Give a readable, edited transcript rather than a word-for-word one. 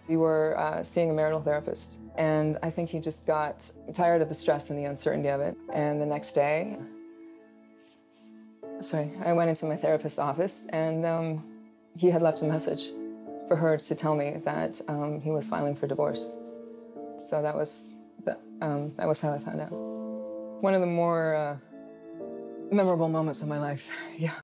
We were seeing a marital therapist, and I think he just got tired of the stress and the uncertainty of it. And the next day, I went into my therapist's office, and he had left a message for her to tell me that he was filing for divorce. So that was how I found out. One of the more memorable moments of my life, yeah.